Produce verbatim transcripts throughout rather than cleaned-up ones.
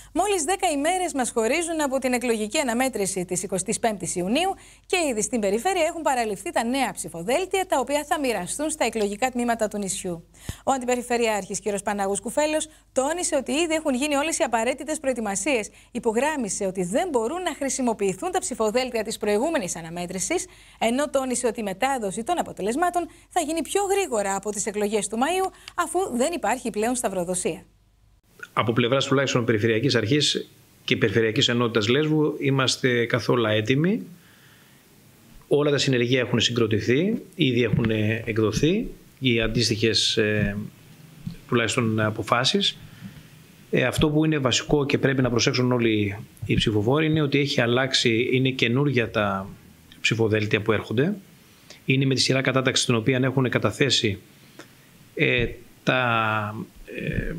Μόλις δέκα ημέρες μας χωρίζουν από την εκλογική αναμέτρηση της εικοστής πέμπτης Ιουνίου και ήδη στην περιφέρεια έχουν παραληφθεί τα νέα ψηφοδέλτια, τα οποία θα μοιραστούν στα εκλογικά τμήματα του νησιού. Ο Αντιπεριφερειάρχης κ. Πανάγος Κουφέλος τόνισε ότι ήδη έχουν γίνει όλες οι απαραίτητες προετοιμασίες. Υπογράμμισε ότι δεν μπορούν να χρησιμοποιηθούν τα ψηφοδέλτια της προηγούμενης αναμέτρησης, ενώ τόνισε ότι η μετάδοση των αποτελεσμάτων θα γίνει πιο γρήγορα από τις εκλογές του Μαΐου, αφού δεν υπάρχει πλέον σταυροδοσία. Από πλευράς τουλάχιστον Περιφερειακής Αρχής και Περιφερειακής Ενότητας Λέσβου είμαστε καθόλου έτοιμοι. Όλα τα συνεργεία έχουν συγκροτηθεί, ήδη έχουν εκδοθεί οι αντίστοιχες ε, τουλάχιστον αποφάσεις. Ε, αυτό που είναι βασικό και πρέπει να προσέξουν όλοι οι ψηφοφόροι είναι ότι έχει αλλάξει, είναι καινούργια τα ψηφοδέλτια που έρχονται. Είναι με τη σειρά κατάταξη την οποία έχουν καταθέσει ε, τα ε,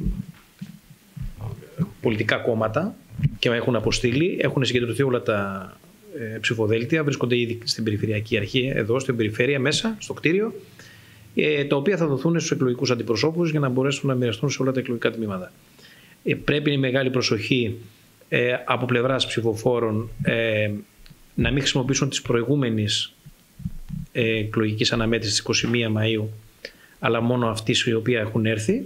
πολιτικά κόμματα και έχουν αποστείλει, έχουν συγκεντρωθεί όλα τα ε, ψηφοδέλτια, βρίσκονται ήδη στην Περιφερειακή Αρχή, εδώ στην περιφέρεια μέσα, στο κτίριο, ε, τα οποία θα δοθούν στους εκλογικούς αντιπροσώπους για να μπορέσουν να μοιραστούν σε όλα τα εκλογικά τμήματα. Ε, πρέπει η μεγάλη προσοχή ε, από πλευράς ψηφοφόρων ε, να μην χρησιμοποιήσουν τις προηγούμενες ε, εκλογικής αναμέτρησης της εικοστή πρώτη Μαΐου, αλλά μόνο αυτές οι οποίες έχουν έρθει.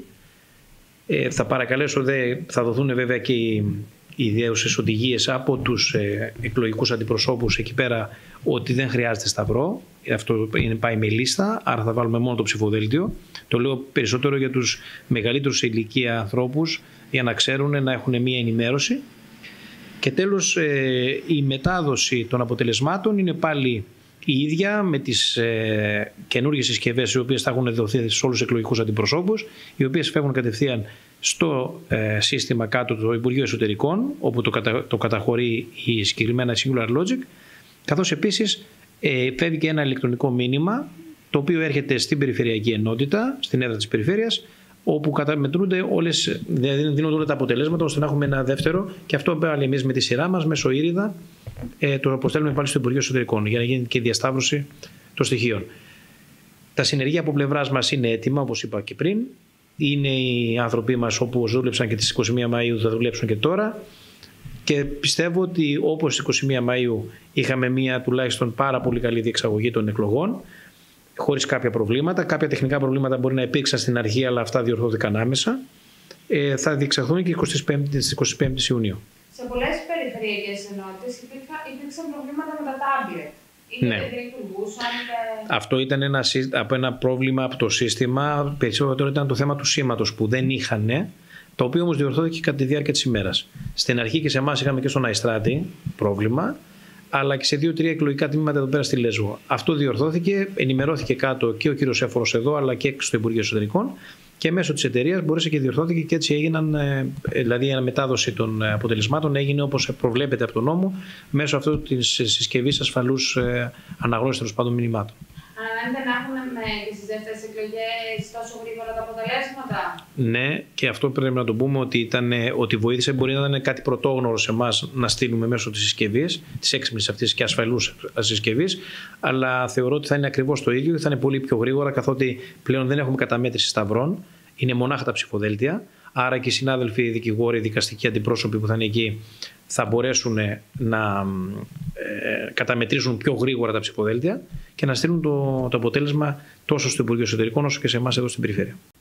Ε, θα παρακαλέσω, δε, θα δοθούν βέβαια και οι, οι ιδέουσες οδηγίες από τους ε, εκλογικούς αντιπροσώπους εκεί πέρα ότι δεν χρειάζεται σταυρό. Αυτό είναι, πάει με λίστα, άρα θα βάλουμε μόνο το ψηφοδέλτιο. Το λέω περισσότερο για τους μεγαλύτερους σε ηλικία ανθρώπους για να ξέρουν, να έχουν μία ενημέρωση. Και τέλος, ε, η μετάδοση των αποτελεσμάτων είναι πάλι η ίδια με τις ε, καινούργιες συσκευές οι οποίες θα έχουν δοθεί σε όλους τους εκλογικούς αντιπροσώπους, οι οποίες φεύγουν κατευθείαν στο ε, σύστημα κάτω του Υπουργείου Εσωτερικών, όπου το, κατα, το καταχωρεί η συγκεκριμένα Singular Logic, καθώς επίσης ε, φεύγει και ένα ηλεκτρονικό μήνυμα, το οποίο έρχεται στην Περιφερειακή Ενότητα, στην έδρα της Περιφέρειας, όπου καταμετρούνται όλες, δίνονται όλα τα αποτελέσματα, ώστε να έχουμε ένα δεύτερο, και αυτό πάλι εμείς με τη σειρά μας, μέσω ήριδα, ε, το αποστέλνουμε πάλι στο Υπουργείο Εσωτερικών, για να γίνει και η διασταύρωση των στοιχείων. Τα συνεργεία από πλευράς μας είναι έτοιμα, όπως είπα και πριν. Είναι οι άνθρωποι μας, όπως δούλεψαν και τις εικοστή πρώτη Μαΐου, θα δουλέψουν και τώρα. Και πιστεύω ότι όπως στις εικοστή πρώτη Μαΐου είχαμε μία τουλάχιστον πάρα πολύ καλή διεξαγωγή των εκλογών, χωρίς κάποια προβλήματα. Κάποια τεχνικά προβλήματα μπορεί να υπήρξαν στην αρχή, αλλά αυτά διορθώθηκαν άμεσα. Ε, θα διεξαχθούν και στις εικοστή πέμπτη Ιουνίου. Σε πολλές περιφερειακές ενότητες υπήρξαν προβλήματα με τα τάμπλετ. Ναι. Δεν λειτουργούσαν. Αυτό ήταν ένα, από ένα πρόβλημα από το σύστημα. Περισσότερο ήταν το θέμα του σήματος που δεν είχαν, το οποίο όμως διορθώθηκε κατά τη διάρκεια της ημέρας. Στην αρχή και σε εμάς είχαμε και στον Αϊστράτη πρόβλημα, αλλά και σε δύο-τρία εκλογικά τμήματα εδώ πέρα στη Λέσβο. Αυτό διορθώθηκε, ενημερώθηκε κάτω και ο κύριος Έφορος εδώ, αλλά και στο Υπουργείο Εσωτερικών, και μέσω της εταιρείας μπορέσε και διορθώθηκε, και έτσι έγιναν, δηλαδή η αναμετάδοση των αποτελεσμάτων έγινε όπως προβλέπεται από τον νόμο, μέσω αυτού της συσκευής ασφαλούς αναγνώρισης τέλος πάντων μηνυμάτων. Αναμένετε να έχουν και στις δεύτερες εκλογές τόσο γρήγορα τα αποτελέσματα? Ναι, και αυτό πρέπει να το πούμε ότι, ήταν, ότι βοήθησε. Μπορεί να ήταν κάτι πρωτόγνωρο σε εμάς να στείλουμε μέσω της συσκευής, της έξυπνης αυτής και ασφαλούς συσκευής, αλλά θεωρώ ότι θα είναι ακριβώς το ίδιο και θα είναι πολύ πιο γρήγορα, καθότι πλέον δεν έχουμε καταμέτρηση σταυρών, είναι μονάχα τα ψηφοδέλτια. Άρα και οι συνάδελφοι, οι δικηγόροι, οι δικαστικοί αντιπρόσωποι που θα είναι εκεί θα μπορέσουν να ε, καταμετρήσουν πιο γρήγορα τα ψηφοδέλτια και να στείλουν το, το αποτέλεσμα τόσο στο Υπουργείο Εσωτερικών όσο και σε εμάς εδώ στην περιφέρεια.